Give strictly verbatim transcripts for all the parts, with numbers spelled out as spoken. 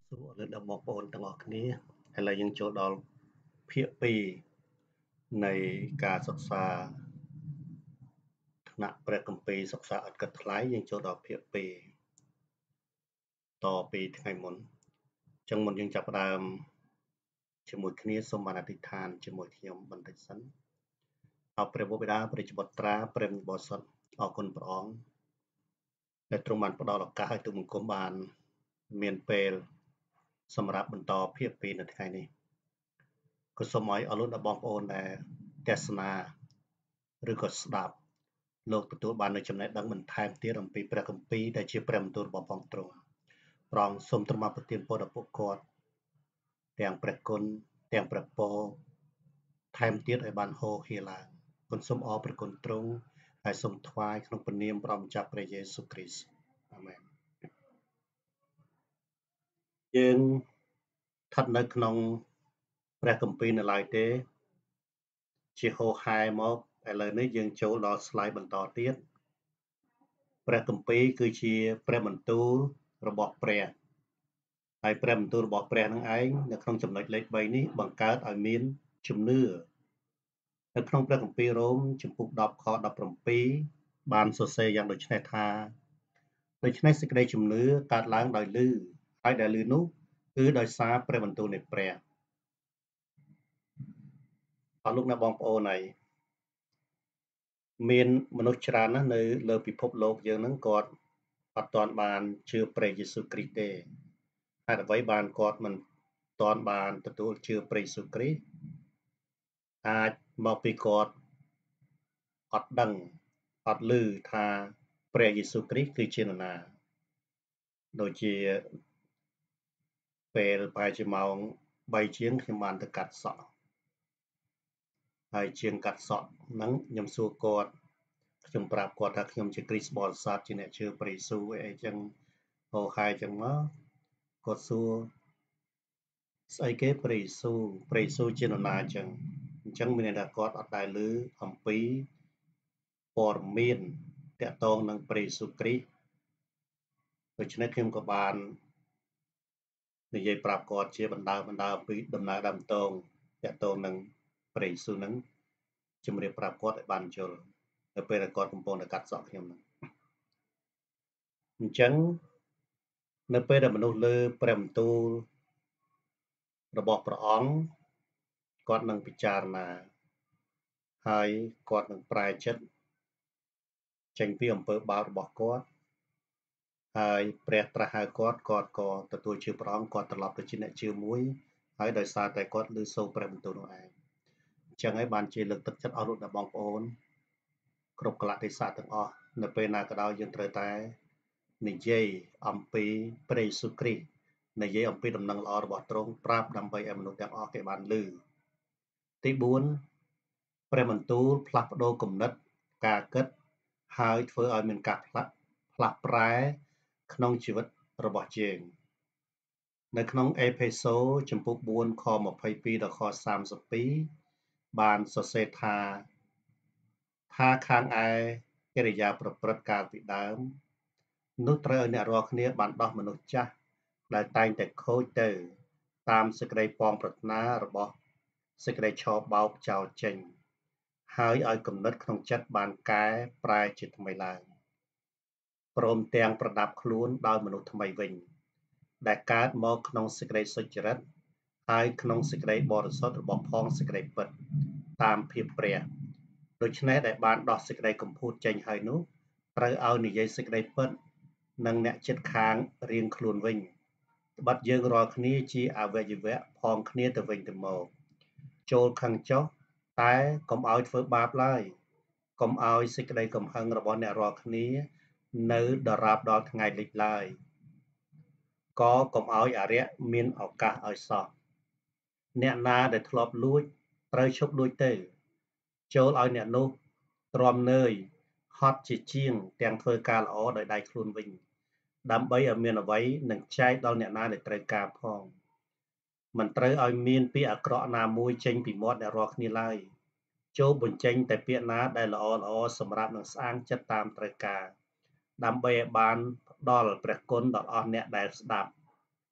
សួរលើដល់បងប្អូនទាំងអស់គ្នាឥឡូវយើងចូលដល់ភាគពីរនៃការសិក្សាថ្នាក់ព្រះគម្ពីរសិក្សាឥតគិតថ្លៃយើងចូលដល់ភាគពីរតពីថ្ងៃមុនអញ្ចឹងមុនយើងចាប់ផ្ដើមជាមួយគ្នាសូមបានអធិដ្ឋានជាមួយខ្ញុំបន្តិចសិនអរព្រះបិតាព្រះបុត្រាព្រះបរិសុទ្ធអរគុណព្រះអង្គដែលទ្រង់បានផ្ដល់ឱកាសឲ្យទូលបង្គំបានមានពេលសម្រាប់បន្តភាគពីរនៅថ្ងៃនេះក៏សូមឲ្យអរលោកដល់បងប្អូនដែលទេសនាឬក៏ស្ដាប់លោកទទួលបាននូវចំណេះដឹងបន្ថែមទៀតអំពីព្រះគម្ពីរដែលជាព្រះបន្ទូលរបស់ព្រះទ្រង់ព្រះអង្គសូមទ្រង់បានប្រទានពរដល់ពួកគាត់ទាំងព្រះគុណទាំងព្រះពរថែមទៀតឲ្យបានហូរហៀរឡើងគុណសូមអរព្រះគុណទ្រង់ហើយសូមថ្វាយក្នុងព្រះនាមព្រះម្ចាស់ព្រះយេស៊ូវគ្រីស្ទអាមែនយើងស្ថិតនៅក្នុងព្រះគម្ពីរនៅឡើយទេជាហូរហែមកឥឡូវនេះយើងចូលដល់ slide បន្តទៀតព្រះគម្ពីរគឺជាព្រះបន្ទូលរបស់ព្រះហើយព្រះបន្ទូលរបស់ព្រះនឹងឯងនៅក្នុងចំណុចលេខបីនេះបង្កើតឲ្យមានជំនឿនៅក្នុងព្រះគម្ពីររ៉ូមជំពូកដប់ខដប់ប្រាំពីរបានសរសេរយ៉ាងដូចនេះថាដូច្នេះសេចក្តីជំនឿកើតឡើងដោយឮហើយដែលឮនោះគឺដោយសារព្រះបន្ទូលនៃព្រះអរលោកអ្នកបងប្អូនហើយមានមនុស្សច្រើនណាស់នៅលើពិភពលោកយើងហ្នឹងគាត់អត់ទាន់បានជឿព្រះយេស៊ូវគ្រីស្ទទេហេតុអ្វីបានគាត់មិនទាន់បានទទួលជឿព្រះយេស៊ូវគ្រីស្ទអាចមកពីគាត់អត់ដឹងអត់ឮថាព្រះយេស៊ូវគ្រីស្ទគឺជានរណាដូចជាពេលប្រហែលជាម៉ោងបីជាងខ្ញុំបានទៅកាត់សក់ហើយជាងកាត់សក់ហ្នឹងខ្ញុំសួរគាត់ខ្ញុំប្រាប់គាត់ថាខ្ញុំជាគ្រីស្ទបរិស័ទជាអ្នកជឿព្រះយេស៊ូវអីចឹងហោហែចឹងមកគាត់សួរស្អីគេព្រះយេស៊ូវព្រះយេស៊ូវជានរណាចឹងអញ្ចឹងមានន័យថាគាត់អត់ដែលឮអំពីព័ត៌មានតាក់ទងនឹងព្រះយេស៊ូវគ្រីស្ទដូច្នេះខ្ញុំក៏បាននិយាយប្រាប់គាត់ជាបណ្ដើបណ្ដើអំពីដំណើរដើមតងតាក់ទងនឹងព្រះយេស៊ូវហ្នឹងជំរាបប្រាប់គាត់ឲ្យបានយល់នៅពេលដែលគាត់កំពុងតែកាត់សក់ខ្ញុំហ្នឹងអញ្ចឹងនៅពេលដែលមនុស្សលើព្រះបន្ទូលរបស់ព្រះអង្គគាត់នឹងពិចារណាហើយគាត់នឹងប្រែចិត្តចេញពីអំពើបាបរបស់គាត់ហើយព្រះត្រាស់ហៅគាត់គាត់ក៏ទទួលជឿព្រះអង្គគាត់ត្រឡប់ទៅជាអ្នកជឿមួយហើយដោយសារតែគាត់ឮសូរព្រះបន្ទូលនោះឯងអញ្ចឹងហើយបានជាលើកទឹកចិត្តអស់លោកអ្នកបងប្អូនគ្រប់កលៈទេសៈទាំងអស់នៅពេលណាក៏ដោយយើងត្រូវតែនិយាយអំពីព្រះយេស៊ូវគ្រីស្ទនិយាយអំពីដំណឹងល្អរបស់ទ្រង់ប្រាប់ដើម្បីឲ្យមនុស្សទាំងអស់គេបានឮទីបួនព្រះបន្ទូលផ្លាស់ប្ដូរគំនិតការគិតហើយធ្វើឲ្យមានការផ្លាស់ផ្លាស់ប្រែក្នុងជីវិតរបស់យើងនៅក្នុងអេផេសូជំពូកបួនខម្ភៃពីរដល់ខសាមសិបពីរបានសរសេរថាថាខាងឯកិរិយាប្រព្រឹត្តកាលពីដើមនោះត្រូវឲ្យអ្នករាល់គ្នាបានដោះមនុស្សចាស់ដែលតែងតែខូចទៅតាមសេចក្តីប៉ងប្រាថ្នារបស់សេចក្តីឆោបោកចោលចេញហើយឲ្យគំនិតក្នុងចិត្តបានកែប្រែជាថ្មីឡើងព្រមទាំងប្រដាប់ខ្លួនដោយមនុស្សថ្មីវិញដែលកើតមកក្នុងសេចក្តីសុចរិតហើយក្នុងសេចក្តីបរិសុទ្ធរបស់ផងសេចក្តីពិតតាមភាពព្រះដូច្នេះដែលបានដោះសេចក្តីកំពូតចេញហើយនោះត្រូវឲ្យនិយាយសេចក្តីពិតនិងអ្នកជិតខាងរៀងខ្លួនវិញត្បិតយើងរាល់គ្នាជាអវយវៈផងគ្នាទៅវិញទៅមកចូលខឹងចុះតែកុំឲ្យធ្វើបាបឡើយកុំឲ្យសេចក្តីកំហឹងរបស់អ្នករាល់គ្នានៅដរាបដល់ថ្ងៃលិចឡើយក៏កុំឲ្យអរិយមានឱកាសឲ្យសោះអ្នកណាដែលធ្លាប់លួចត្រូវឈប់លួចទៅចូលឲ្យអ្នកនោះទ្រាំនឿយហត់ជាជាងទាំងធ្វើការល្អដោយដៃខ្លួនវិញដើម្បីឲ្យមានអ្វីនឹងចែកដល់អ្នកណាដែលត្រូវការផងមិនត្រូវឲ្យមានពាក្យអាក្រក់ណាមួយចេញពីមាត់អ្នករាល់គ្នាឡើយចូលបញ្ចេញតែពាក្យណាដែលល្អល្អសម្រាប់នឹងស្អាងចិត្តតាមត្រូវការដើម្បីឲ្យបានផ្ដល់ព្រះគុណដល់អស់អ្នកដែលស្ដាប់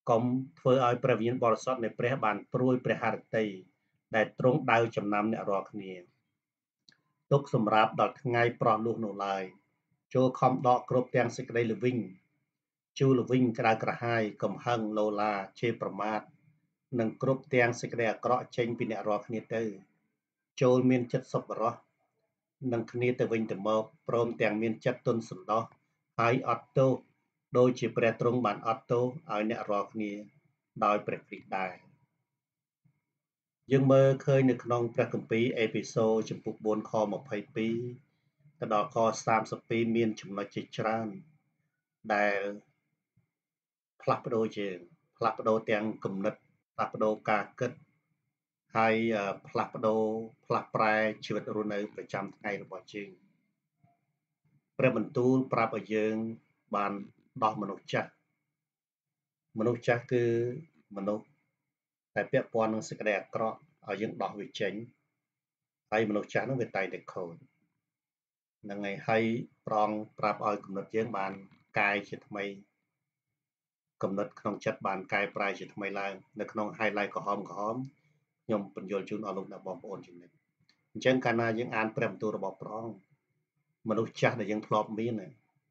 កុំធ្វើឲ្យព្រះវិញ្ញាណបរិសុទ្ធនៃព្រះបានព្រួយព្រះハរតីដែលទ្រង់ដៅចំណាំអ្នករាល់គ្នាទុកសម្រាប់ដល់ថ្ងៃប្រោះលោះនោះឡើយចូលខំដកគ្រប់ទាំងសេចក្តីល្វីងជូរល្វីងក្តៅក្រហាយកំហឹងលោឡាជេរប្រមាថនិងគ្រប់ទាំងសេចក្តីអាក្រក់ចេញពីអ្នករាល់គ្នាទៅចូលមានចិត្តសប្បុរសនឹងគ្នាទៅវិញទៅមកព្រមទាំងមានចិត្តទន់សន្តោសហើយអត់ទោសដោយជាព្រះទ្រង់បានអត់ទោសឲ្យអ្នករាល់គ្នាដោយព្រះគ្រីស្ទដែរយើងមើលឃើញនៅក្នុងព្រះគម្ពីរអេពីសូតចំពុកបួនខម្ភៃពីរទៅដល់ខសាមសិបពីរមានចំណុចជាច្រើនដែលផ្លាស់ប្ដូរយើងផ្លាស់ប្ដូរទាំងគំនិតផ្លាស់ប្ដូរការគិតហើយផ្លាស់ប្ដូរផ្លាស់ប្រែជីវិតរស់នៅប្រចាំថ្ងៃរបស់យើងព្រះបន្ទូលប្រាប់ឲ្យយើងបានដោះមនុស្សចាស់មនុស្សចាស់គឺមនុស្សតែពាក់ព័ន្ធនឹងសេចក្តីអាក្រក់ឲ្យយើងដោះវាចេញហើយមនុស្សចាស់នោះវាតែងតែខូចហ្នឹងហើយហើយប្រងប្រាប់ឲ្យគំនិតយើងបានកាយជាថ្មីគំនិតក្នុងចិត្តបានកែប្រែជាថ្មីឡើងនៅក្នុង highlight ក្រហមក្រហមខ្ញុំបញ្យល់ជូនអស់លោកអ្នកបងប្អូនចំណេះអញ្ចឹងកាលណាយើងអានព្រះបន្ទូលរបស់ព្រះអង្គមនុស្សចាស់ដែលយើងធ្លាប់មាន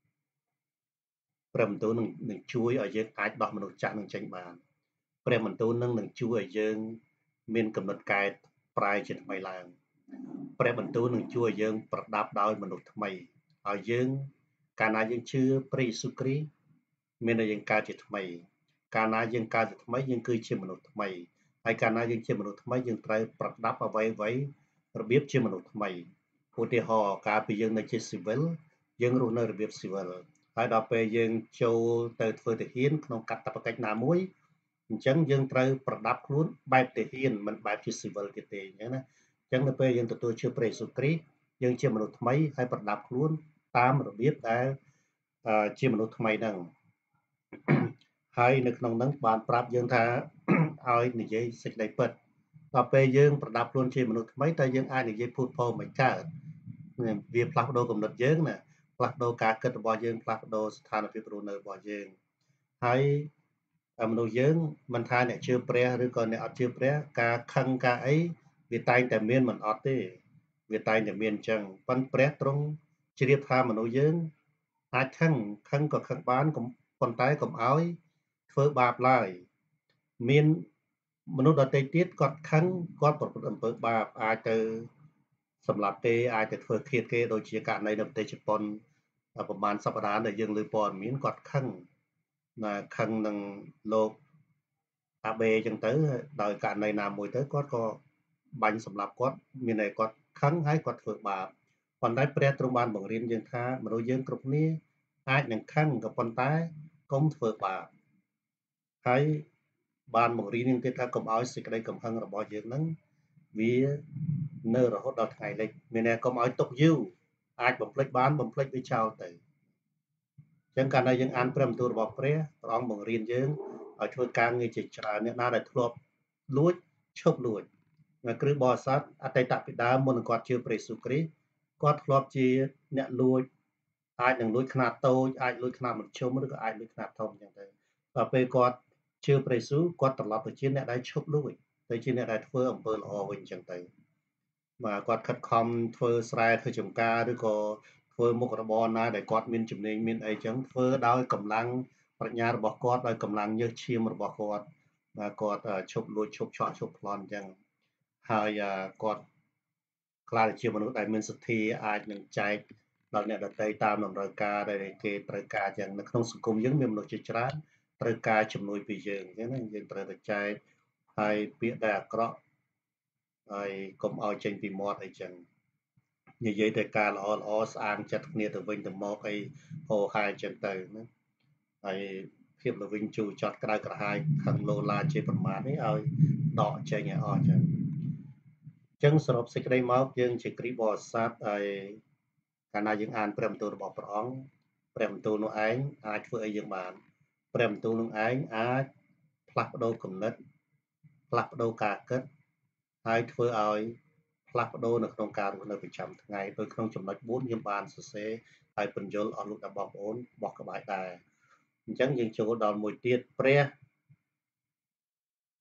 ព្រះបន្ទូលនឹងនឹងជួយឲ្យយើងអាចដោះមនុស្សចាស់នឹងចេញបានព្រះបន្ទូលនឹងនឹងជួយឲ្យយើងមានគំនិតកែប្រែជាថ្មីឡើងព្រះបន្ទូលនឹងជួយឲ្យយើងប្រដាប់ដោយមនុស្សថ្មីឲ្យយើងកាលណាយើងជឿព្រះយេស៊ូវគ្រីស្ទមានតែយើងកើតជាថ្មីកាលណាយើងកើតជាថ្មីយើងគឺជាមនុស្សថ្មីហើយកាលណាយើងជាមនុស្សថ្មីយើងត្រូវប្រដាប់អ្វីអ្វីរបៀបជាមនុស្សថ្មីឧទាហរណ៍កាលពីយើងនៅជាស៊ីវិលយើងរស់នៅរបៀបស៊ីវិលហើយដល់ពេលយើងចូលទៅធ្វើទាហានក្នុងកាតព្វកិច្ចណាមួយអញ្ចឹងយើងត្រូវប្រដាប់ខ្លួនបែបទាហានមិនបែបជាស៊ីវិលទៀតទេអញ្ចឹងណាអញ្ចឹងនៅពេលយើងទទួលជឿព្រះយេស៊ូវគ្រីស្ទយើងជាមនុស្សថ្មីហើយប្រដាប់ខ្លួនតាមរបៀបដែលជាមនុស្សថ្មីហ្នឹងហើយនៅក្នុងហ្នឹងបានប្រាប់យើងថាឲ្យនិយាយសេចក្តីពិតដល់ពេលយើងប្រដាប់ខ្លួនជាមនុស្សថ្មីតើយើងអាចនិយាយភូតភរមិនកើតវាផ្លាស់ប្ដូរគំនិតយើងណាផ្លាស់ប្ដូរការគិតរបស់យើងផ្លាស់ប្ដូរស្ថានភាពរស់នៅរបស់យើងហើយមនុស្សយើងមិនថាអ្នកជឿព្រះឬក៏អ្នកអត់ជឿព្រះការខឹងការអីវាតែងតែមានមិនអត់ទេវាតែងតែមានអញ្ចឹងប៉ុន្តែព្រះទ្រង់ជ្រាបថាមនុស្សយើងអាចខឹងខឹងក៏ខឹងបានប៉ុន្តែកុំឲ្យធ្វើបាបឡើយមានមនុស្សដទៃទៀតគាត់ខឹងគាត់ប្រព្រឹត្តអំពើបាបអាចទៅសម្លាប់គេអាចទៅធ្វើឃាតគេដូចជាករណីនៅប្រទេសជប៉ុនប្រហែលសប្តាហ៍ដែលយើងលើព័ត៌មានគាត់ខឹងណាខឹងនឹងលោកអាបេអញ្ចឹងទៅដោយករណីណាមួយទៅគាត់ក៏បាញ់សម្លាប់គាត់មានតែគាត់ខឹងហើយគាត់ធ្វើបាបប៉ុន្តែព្រះទ្រង់បានបង្រៀនយើងថាមនុស្សយើងគ្រប់គ្នាអាចនឹងខឹងក៏ប៉ុន្តែកុំធ្វើបាបហើយបានបង្រៀនយើងទៀតថាកុំឲ្យសេចក្តីកំហឹងរបស់យើងនឹងវានៅរហូតដល់ថ្ងៃលិចមានតែកុំឲ្យទុកយូរអាចបំភ្លេចបានបំភ្លេចវាចោលទៅអញ្ចឹងកាលណាយើងអានព្រះបន្ទូលរបស់ព្រះព្រះអង្គបង្រៀនយើងឲ្យធ្វើការងារជាច្រើនអ្នកណាដែលធ្លាប់លួចឈប់លួចគ្រឹះបរិស័ទអតីតពីដើមមុននឹងគាត់ជឿព្រះយេស៊ូវគ្រីស្ទគាត់ធ្លាប់ជាអ្នកលួចអាចនឹងលួចខ្នាតតូចអាចលួចខ្នាតមធ្យមឬក៏អាចលួចខ្នាតធំអញ្ចឹងទៅដល់ពេលគាត់ជឿព្រះយេស៊ូវគាត់ត្រឡប់ទៅជាអ្នកដែលឈប់លួចទៅជាអ្នកដែលធ្វើអំពើល្អវិញអញ្ចឹងទៅបាទគាត់ខិតខំធ្វើស្រែធ្វើចម្ការឬក៏ធ្វើមុខរបរណាដែលគាត់មានជំនាញមានអីចឹងធ្វើដោយកម្លាំងប្រាជ្ញារបស់គាត់ដោយកម្លាំងញើសឈាមរបស់គាត់បាទគាត់ឈប់លួចឈប់ឆក់ឈប់ប្លន់អញ្ចឹងហើយគាត់ខ្លាចជាមនុស្សដែលមានសទ្ធាអាចនឹងចែកដល់អ្នកដទៃតាមតម្រូវការដែលគេត្រូវការចឹងនៅក្នុងសង្គមយើងមានមនុស្សជាច្រើនត្រូវការជំនួយពីយើងអញ្ចឹងណាយើងត្រូវតែចែកហើយពាក្យដែលអាក្រក់ហើយកុំឲ្យចេញពីមាត់អីចឹងនិយាយតែការល្អល្អស្អាងចិត្តគ្នាទៅវិញទៅមកអីហោហាយចឹងទៅណាហើយភាពល្វីងជូរចត់ក្តៅក្រហាយខឹងលោឡាជាប្រមាថនេះឲ្យដកចេញឲ្យអស់ចឹងអញ្ចឹងសរុបសេចក្តីមកយើងជាគ្រីស្ទបរិស័ទហើយកាលណាយើងអានព្រះបន្ទូលរបស់ព្រះអង្គព្រះបន្ទូលនោះឯងអាចធ្វើឲ្យយើងបានព្រះបន្ទូលនោះឯងអាចផ្លាស់ប្ដូរគំនិតផ្លាស់ប្ដូរការគិតហើយធ្វើឲ្យផ្លាស់ប្ដូរនៅក្នុងការរស់នៅប្រចាំថ្ងៃដោយក្នុងចំណុចបួនខ្ញុំបានសរសេរហើយបញ្យល់អស់លោកអ្នកបងប្អូនបោះក្បាយដែរអញ្ចឹងយើងចូលដល់មួយទៀតព្រះ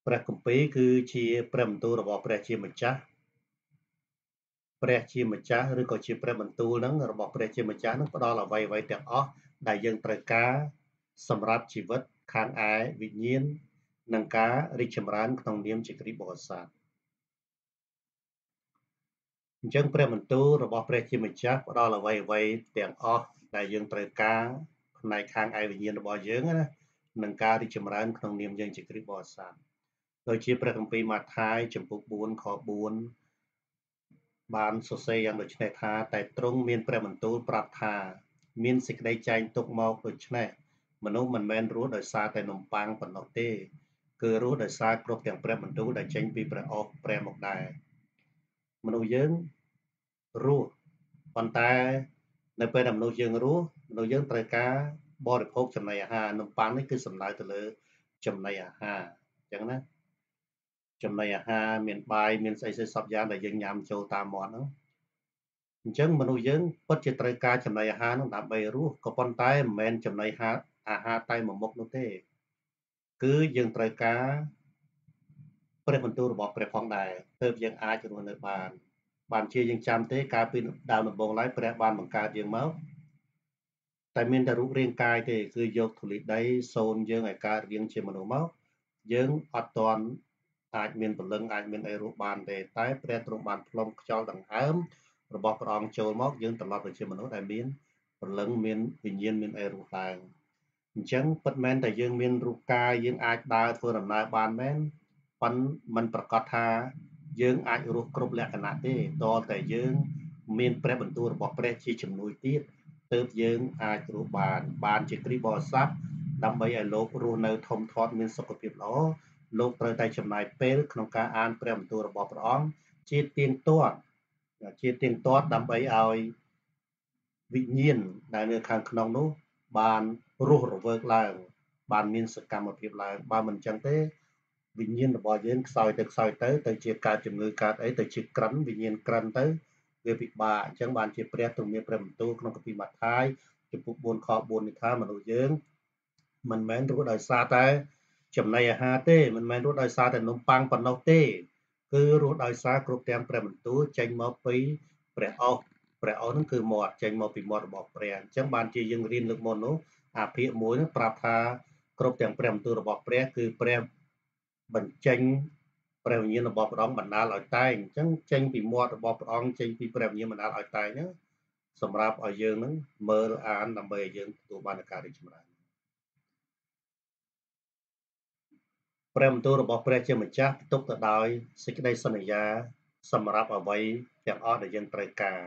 ព្រះគម្ពីរគឺជាព្រះបន្ទូលរបស់ព្រះជាម្ចាស់ព្រះជាម្ចាស់ឬក៏ជាព្រះបន្ទូលហ្នឹងរបស់ព្រះជាម្ចាស់ហ្នឹងផ្ដល់អ្វីអ្វីទាំងអស់ដែលយើងត្រូវការសម្រាប់ជីវិតខាងឯវិញ្ញាណនិងការរីកចម្រើនក្នុងនាមជាគ្រីស្ទបរិស័ទអញ្ចឹងព្រះបន្ទូលរបស់ព្រះជាម្ចាស់ផ្ដល់អ្វីអ្វីទាំងអស់ដែលយើងត្រូវការផ្នែកខាងឯវិញ្ញាណរបស់យើងណានិងការរីកចម្រើនក្នុងនាមយើងជាគ្រីស្ទបរិស័ទដូចជាព្រះគម្ពីរម៉ាថាយចំពុកបួនខបួនបានសរសេរយ៉ាងដូចនេះថាតែទ្រង់មានព្រះបន្ទូលប្រាប់ថាមានសេចក្តីចែងទុកមកដូច្នេះមនុស្សមិនមែនរស់ដោយសារតែនំប៉័ងប៉ុណ្ណោះទេគឺរស់ដោយសារគ្រប់ទាំងព្រះបន្ទូលដែលចេញពីព្រះអស់ព្រះមកដែរមនុស្សយើងរស់ប៉ុន្តែនៅពេលដែលមនុស្សយើងរស់មនុស្សយើងត្រូវការបរិភោគចំណីអាហារនំប៉័ងនេះគឺសំដៅទៅលើចំណីអាហារអញ្ចឹងណាចំណីអាហារមានបាយមានស្អីស្អីសពយ៉ាងដែលយើងញ៉ាំចូលតាមមាត់ហ្នឹងអញ្ចឹងមនុស្សយើងពិតជាត្រូវការចំណីអាហារនោះដើម្បីរស់ក៏ប៉ុន្តែមិនមែនចំណីអាហារតែមួយមុខនោះទេគឺយើងត្រូវការព្រះបន្ទូលរបស់ព្រះផងដែរទើបយើងអាចរស់នៅបានបានជាយើងចាំទេកាលពីដើមដំបូងឡើយព្រះបានបង្កើតយើងមកតែមានតែរូបរាងកាយទេគឺយកធូលីដីសូនយើងឲ្យកើតរាងជាមនុស្សមកយើងអត់ទាន់អាចមានពលឹងអាចមានអីរស់បានទេតែព្រះទ្រង់បានផ្លុំខ្យល់ដង្ហើមរបស់ព្រះអង្គចូលមកយើងត្រឡប់ទៅជាមនុស្សដែលមានពលឹងមានវិញ្ញាណមានអីរស់ឡើងអញ្ចឹងពិតមែនតែយើងមានរូបកាយយើងអាចដើរធ្វើដំណើរបានមែនប៉ុន្តែมันប្រកាសថាយើងអាចរស់គ្រប់លក្ខណៈទេតើតែយើងមានព្រះបន្ទូលរបស់ព្រះជាជំនួយទៀតទើបយើងអាចរស់បានបានជាគ្រីស្ទបរិស័ទដើម្បីឲ្យលោករស់នៅធំធាត់មានសុខភាពល្អលោកត្រូវតែចំណាយពេលក្នុងការអានព្រះបន្ទូលរបស់ព្រះអង្គជាទៀងទាត់ជាទៀងទាត់ដើម្បីឲ្យវិញ្ញាណដែលនៅខាងក្នុងនោះបានរស់រវើកឡើងបានមានសកម្មភាពឡើងបើមិនចឹងទេវិញ្ញាណរបស់យើងខ្សោយទៅខ្សោយទៅទៅជាកើតជំងឺកើតអីទៅជាក្រិនវិញ្ញាណក្រិនទៅវាពិបាកអញ្ចឹងបានជាព្រះទ្រង់មានព្រះបន្ទូលក្នុងគម្ពីរម៉ាថាយចំពុកបួនខបួននេះថាមនុស្សយើងមិនមែនរស់ដោយសារតែចំណីអាហារទេមិនមែនរស់ដោយសារតែនំប៉័ងប៉ុណ្ណោះទេគឺរស់ដោយសារគ្រប់ទាំងព្រះបន្ទូលចេញមកពីព្រះអស់ព្រះអស់នោះគឺមាត់ចេញមកពីមាត់របស់ព្រះអញ្ចឹងបានជាយើងរៀនលើកមុននោះអាភាគមួយនោះប្រាប់ថាគ្រប់ទាំងព្រះបន្ទូលរបស់ព្រះគឺព្រះបញ្ចេញព្រះវិញ្ញាណរបស់ព្រះអង្គបណ្ដាលឲ្យតែងអញ្ចឹងចេញពីមាត់របស់ព្រះអង្គចេញពីព្រះវិញ្ញាណបណ្ដាលឲ្យតែងហ្នឹងសម្រាប់ឲ្យយើងនឹងមើលអានដើម្បីឲ្យយើងទទួលបានការរីកចម្រើនព្រះបន្ទូលរបស់ព្រះជាម្ចាស់ផ្ទុកទៅដោយសេចក្តីសន្យាសម្រាប់អ្វីទាំងអស់ដែលយើងត្រូវការ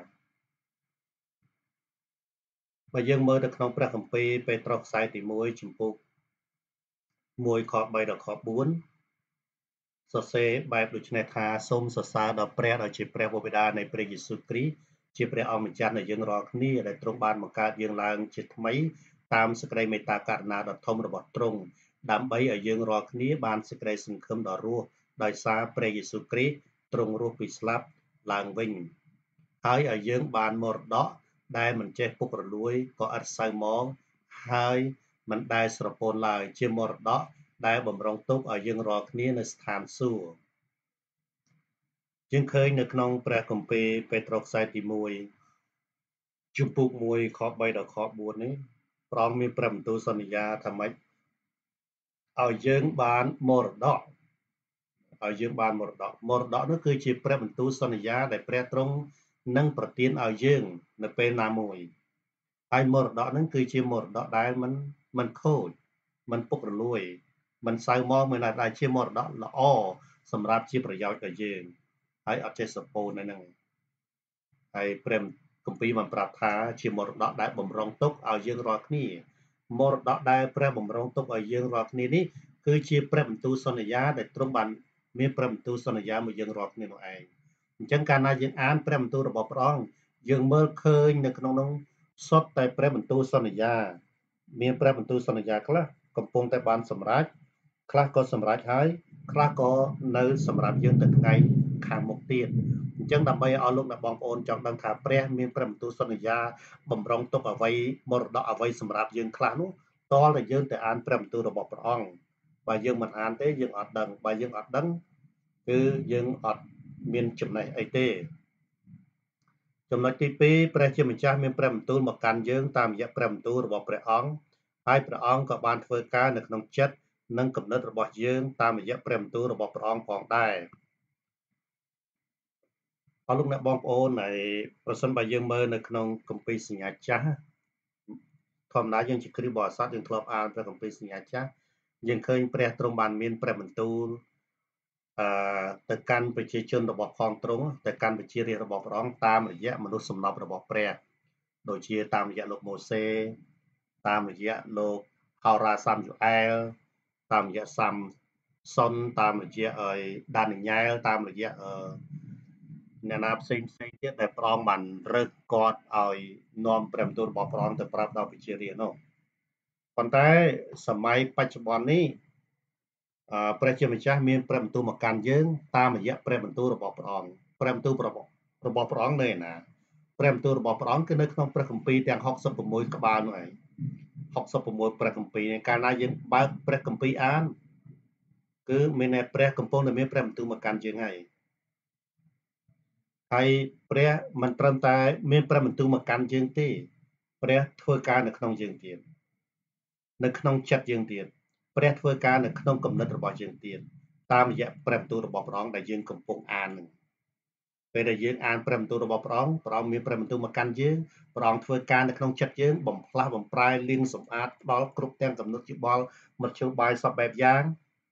បើយើងមើលទៅក្នុងព្រះគម្ពីរពេត្រុសខ្សែទីមួយចំពុកមួយខបីដល់ខបួនសរសេរបែបដូចនេះថាសូមសរសើរដល់ព្រះដែលជាព្រះបិតានៃព្រះយេស៊ូវគ្រីស្ទជាព្រះអម្ចាស់នៃយើងរាល់គ្នាដែលទ្រង់បានបង្កើតយើងឡើងជាថ្មីតាមសេចក្តីមេត្តាករុណាដ៏ធំរបស់ទ្រង់ដើម្បីឲ្យយើងរាល់គ្នាបានសេចក្តីសង្ឃឹមដ៏រស់ដោយសារព្រះយេស៊ូវគ្រីស្ទទ្រង់រស់ពីស្លាប់ឡើងវិញហើយឲ្យយើងបានមរតកដែលមិនចេះពុករលួយក៏ឥតសូវមកហើយមិនដែលស្រពោនឡើយជាមរតកដែលបំរុងទុកឲ្យយើងរាល់គ្នានៅស្ថានសួគ៌យើងឃើញនៅក្នុងព្រះគម្ពីរពេត្រុសខ្សែទីមួយជំពូកមួយខបីដល់ខបួននេះព្រះអង្គមានព្រះបន្ទូលសន្យាថាម៉េចឲ្យយើងបានមរតកឲ្យយើងបានមរតកមរតកនោះគឺជាព្រះបន្ទូលសន្យាដែលព្រះទ្រង់នឹងប្រទានឲ្យយើងនៅពេលណាមួយហើយមរតកហ្នឹងគឺជាមរតកដែលមិនមិនខូចមិនពុករលួយមិនសៅមកមិនដែលជាមរតកល្អសម្រាប់ជាប្រយោជន៍ដល់យើងហើយអត់ចេះសពោននៅហ្នឹងហើយព្រះគម្ពីរបានប្រាប់ថាជាមរតកដែលបំរុងទុកឲ្យយើងរាល់គ្នាមរតកដែលព្រះបំរុងទុកឲ្យយើងរាល់គ្នានេះគឺជាព្រះបន្ទូលសន្យាដែលទ្រង់បានមានព្រះបន្ទូលសន្យាមកយើងរាល់គ្នានោះឯងអញ្ចឹងកាលណាយើងអានព្រះបន្ទូលរបស់ព្រះអង្គយើងមើលឃើញនៅក្នុងនោះសុទ្ធតែព្រះបន្ទូលសន្យាមានព្រះបន្ទូលសន្យាខ្លះកំពុងតែបានសម្រេចខ្លះក៏សម្រេចហើយខ្លះក៏នៅសម្រាប់យើងទៅថ្ងៃខាងមុខទៀតអញ្ចឹងដើម្បីឲ្យលោកអ្នកបងប្អូនចង់ដឹងថាព្រះមានព្រះបន្ទូលសន្យាបំរុងទុកអ្វីមរតកអ្វីសម្រាប់យើងខ្លះនោះតលតែយើងទៅអានព្រះបន្ទូលរបស់ព្រះអង្គបើយើងមិនអានទេយើងអត់ដឹងបើយើងអត់ដឹងគឺយើងអត់មានចំណេះអីទេចំណុចទីពីរព្រះជាម្ចាស់មានព្រះបន្ទូលមកកាន់យើងតាមរយៈព្រះបន្ទូលរបស់ព្រះអង្គហើយព្រះអង្គក៏បានធ្វើការនៅក្នុងចិត្តនិងគំនិតរបស់យើងតាមរយៈព្រះបន្ទូលរបស់ព្រះអង្គផងដែរអរលោកអ្នកបងប្អូនហើយប្រសិនបើយើងមើលនៅក្នុងគម្ពីរសញ្ញាចាស់ធម្មតាយើងជាគ្រីស្ទបរិស័ទយើងធ្លាប់អានព្រះគម្ពីរសញ្ញាចាស់យើងឃើញព្រះទ្រង់បានមានព្រះបន្ទូលអឺទៅកាន់ប្រជាជនរបស់ផងទ្រង់ទៅកាន់ប្រជារាស្ត្ររបស់ព្រះអង្គតាមរយៈមនុស្សសំណប់របស់ព្រះដូចជាតាមរយៈលោកម៉ូសេតាមរយៈលោកហោរ៉ាសាំយូអែលតាមរយៈសាំសុនតាមរយៈអីដានីយ៉ែលតាមរយៈអឺអ្នកណាផ្សេងផ្សេងទៀតដែលព្រះអង្គបានរើសគាត់ឲ្យនាំព្រះបន្ទូលរបស់ព្រះអង្គទៅប្រាប់ដល់ប្រជារាស្ត្រនោះប៉ុន្តែសម័យបច្ចុប្បន្ននេះអឺព្រះជាម្ចាស់មានព្រះបន្ទូលមកកាន់យើងតាមរយៈព្រះបន្ទូលរបស់ព្រះអង្គព្រះបន្ទូលរបស់របស់ព្រះអង្គនៅឯណាព្រះបន្ទូលរបស់ព្រះអង្គគឺនៅក្នុងព្រះគម្ពីរទាំងហុកសិប៦ក្បាលនោះឯងហុកសិប៦ព្រះគម្ពីរកាលណាយើងបើកព្រះគម្ពីរអានគឺមានតែព្រះកំពុងតែមានព្រះបន្ទូលមកកាន់យើងហើយហើយព្រះមិនត្រឹមតែមានព្រះបន្ទូលមកកាន់យើងទេព្រះធ្វើការនៅក្នុងយើងទៀតនៅក្នុងចិត្តយើងទៀតព្រះធ្វើការនៅក្នុងគំនិតរបស់យើងទៀតតាមរយៈព្រះបន្ទូលរបស់ព្រះអង្គដែលយើងកំពុងអាននឹងពេលដែលយើងអានព្រះបន្ទូលរបស់ព្រះអង្គព្រះអង្គមានព្រះបន្ទូលមកកាន់យើងព្រះអង្គធ្វើការនៅក្នុងចិត្តយើងបំផ្លាស់បំប្រែលាងសម្អាតផ្ដល់គ្រប់ទាំងកំណត់យោបល់មធ្យោបាយសពបែបយ៉ាង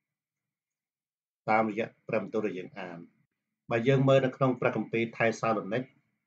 តាមរយៈព្រះបន្ទូលដែលយើងអានបើយើងមើលនៅក្នុងព្រះគម្ពីរថេសាឡូនីក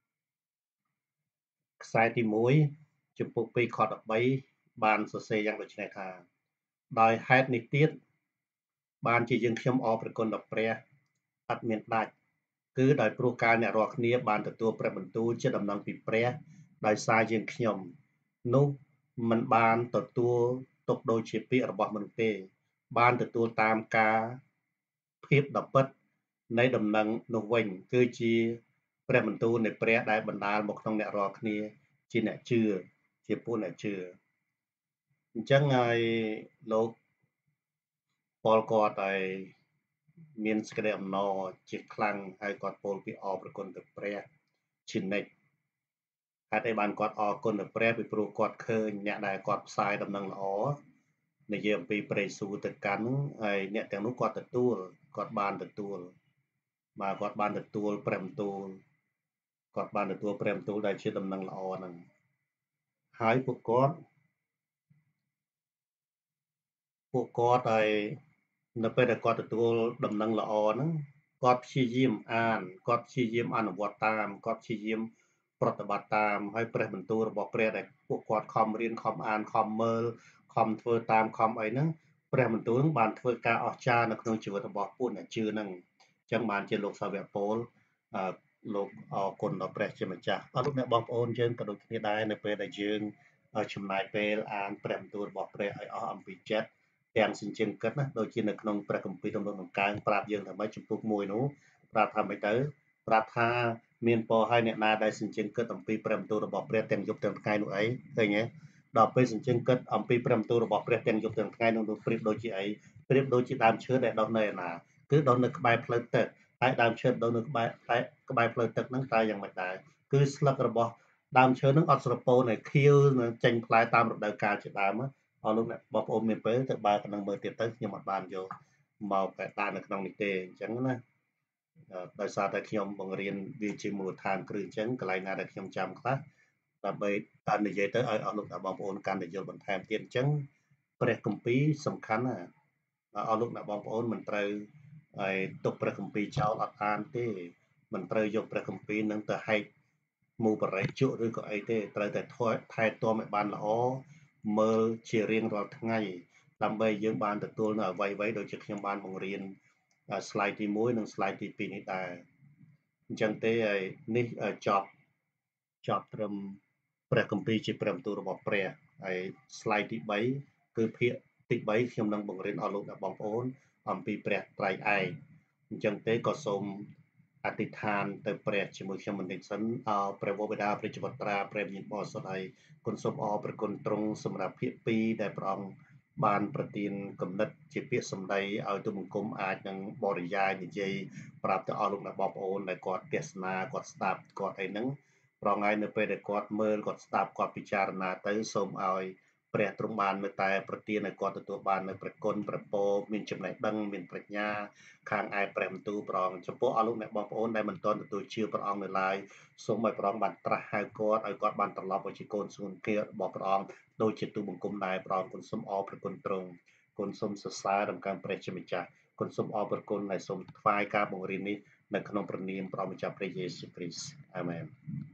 ខ្សែទីមួយចំពុកពីរខដបីបានសរសេរយ៉ាងដូចនេះថាដោយហេតុនេះទៀតបានជាយើងខ្ញុំអរព្រគុណដល់ព្រះអត់មានដាច់គឺដោយព្រោះការអ្នករាល់គ្នាបានទទួលព្រះបន្ទូលជាដំណឹងពីព្រះដោយសារយើងខ្ញុំនោះមិនបានទទួលទុកដូចជាពាក្យរបស់មនុស្សទេបានទទួលតាមការភាពដ៏ពិតនៃដំណឹងនោះវិញគឺជាព្រះបន្ទូលនៃព្រះដែលបណ្ដាលមកក្នុងអ្នករាល់គ្នាជាអ្នកជឿជាពួកអ្នកជឿអញ្ចឹងហើយលោកពលគាត់ហើយមានសេចក្តីអំណរជាខ្លាំងហើយគាត់ពោលពីអរព្រគុណទៅព្រះជានិច្ចហេតុអីបានគាត់អរគុណទៅព្រះពីព្រោះគាត់ឃើញអ្នកដែលគាត់ផ្សាយដំណឹងល្អនិយាយអំពីព្រះយេស៊ូវទៅកាន់ហើយអ្នកទាំងនោះគាត់ទទួលគាត់បានទទួលបាទគាត់បានទទួលព្រះបន្ទូលគាត់បានទទួលព្រះបន្ទូលដែលជាដំណឹងល្អហ្នឹងហើយពួកគាត់ពួកគាត់ហើយនៅពេលដែលគាត់ទទួលដំណឹងល្អហ្នឹងគាត់ព្យាយាមអានគាត់ព្យាយាមអនុវត្តតាមគាត់ព្យាយាមប្រតិបត្តិតាមហើយព្រះបន្ទូលរបស់ព្រះដែលពួកគាត់ខំរៀនខំអានខំមើលខំធ្វើតាមខំអីហ្នឹងព្រះបន្ទូលបានធ្វើការអស្ចារ្យនៅក្នុងជីវិតរបស់ពួកអ្នកជឿហ្នឹងអញ្ចឹងបានជាលោកសាវកពូលអឺលោកអរគុណដល់ព្រះជាម្ចាស់អរលោកអ្នកបងប្អូនយើងក៏ដូចគ្នាដែរនៅពេលដែលយើងចំណាយពេលអានព្រះបន្ទូលរបស់ព្រះឲ្យអស់អំពីចិត្តទាំងសញ្ជឹងគិតណាដូចជានៅក្នុងព្រះគម្ពីរទំនុកដង្កើងប្រាប់យើងថាម៉េចចំពុកមួយនោះប្រាប់ថាម៉េចទៅប្រាប់ថាមានពរឲ្យអ្នកណាដែលសញ្ជឹងគិតអំពីព្រះបន្ទូលរបស់ព្រះទាំងយប់ទាំងថ្ងៃនោះអីឃើញទេដល់ពេលសញ្ជឹងគិតអំពីព្រះបន្ទូលរបស់ព្រះទាំងយប់ទាំងថ្ងៃនោះនោះប្រៀបដូចជាអីប្រៀបដូចជាដើមឈើដែលដុះនៅឯណាគឺដុះនៅក្បែរផ្លូវទឹកហើយដើមឈើដុះនៅក្បែរក្បែរផ្លូវទឹកហ្នឹងតើយ៉ាងម៉េចដែរគឺស្លឹករបស់ដើមឈើហ្នឹងអត់ស្រពោនឲ្យខៀវចេញផ្លែតាមរដូវកាលជាដើមអរលោកអ្នកបងប្អូនមានពេលទៅបើកនឹងមើលទៀតទៅខ្ញុំអត់បានយកមកដាក់នៅក្នុងនេះទេអញ្ចឹងណាដោយសារតែខ្ញុំបង្រៀនវាជាមូលដ្ឋានគ្រឹះអញ្ចឹងកន្លែងណាដែលខ្ញុំចាំខ្លះដើម្បីតាមនិយាយទៅឲ្យអស់លោកអ្នកបងប្អូនកាន់តែយល់បន្ថែមទៀតអញ្ចឹងព្រះគម្ពីរសំខាន់ណាអស់លោកអ្នកបងប្អូនមិនត្រូវឲ្យទុកព្រះគម្ពីរចោលអត់អានទេមិនត្រូវយកព្រះគម្ពីរនឹងទៅហែកមូបរិយជក់ឬក៏អីទេត្រូវតែថែទាំឲ្យបានល្អមើលជារៀងរាល់ថ្ងៃដើម្បីយើងបានទទួលនៅអ្វីៗដូចជាខ្ញុំបានបង្រៀន slide ទីមួយនិង slide ទីពីរនេះដែរអញ្ចឹងទេហើយនេះចប់ចប់ត្រឹមព្រះគម្ពីរជាព្រះបន្ទូលរបស់ព្រះហើយ slide ទីបីគឺភាគទីបីខ្ញុំនឹងបង្រៀនអស់លោកអ្នកបងប្អូនអំពីព្រះត្រៃឯកអញ្ចឹងទេក៏សូមអធិដ្ឋានទៅព្រះជាមួយខ្ញុំបន្តិចសិនអរព្រះវរបិតាព្រះជីវិតត្រាព្រះវិញ្ញាណបរិសុទ្ធហើយគុណសូមអរព្រគុណទ្រង់សម្រាប់ភាគពីរដែលព្រះអង្គបានប្រទានគំនិតជាពាក្យសម្ដីឲ្យទូបង្គំអាចនឹងបរិយាយនិយាយប្រាប់ទៅអស់លោកអ្នកបងប្អូនដែលគាត់ទេសនាគាត់ស្ដាប់គាត់អីហ្នឹងប្រងហើយនៅពេលដែលគាត់មើលគាត់ស្ដាប់គាត់ពិចារណាទៅសូមឲ្យព្រះទ្រង់បាននៅតែប្រទានឲ្យគាត់ទទួលបាននៅព្រះគុណព្រះពរមានចំណេះដឹងមានប្រាជ្ញាខាងឯព្រះបន្ទូលព្រះអង្គចំពោះអស់លោកអ្នកបងប្អូនដែលមិនទាន់ទទួលជឿព្រះអង្គនៅឡើយសូមឲ្យព្រះអង្គបានត្រាស់ហៅគាត់ឲ្យគាត់បានត្រឡប់មកជាកូនស្ងួនគារបស់ព្រះអង្គដូចជាទូបង្គំដែរព្រះអង្គគុណសូមអរព្រះគុណទ្រង់គុណសូមសរសើរដល់កម្មព្រះជាម្ចាស់គុណសូមអរព្រះគុណដែលសូមថ្វាយការបង្រៀននេះនៅក្នុងព្រះនាមព្រះម្ចាស់ព្រះយេស៊ូវគ្រីស្ទអាមែន